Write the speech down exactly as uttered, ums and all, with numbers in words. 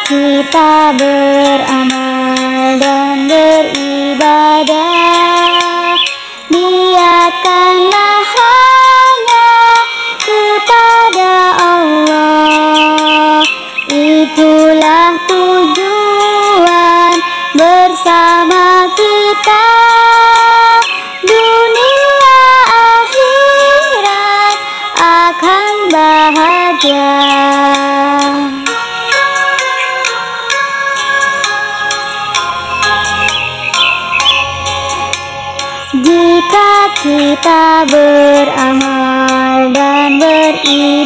kita beramal dan beribadah, niatkanlah hanya kepada Allah. Itulah tujuan bersama kita, dunia akhirat akan bahagia. Jika kita beramal dan beribadah,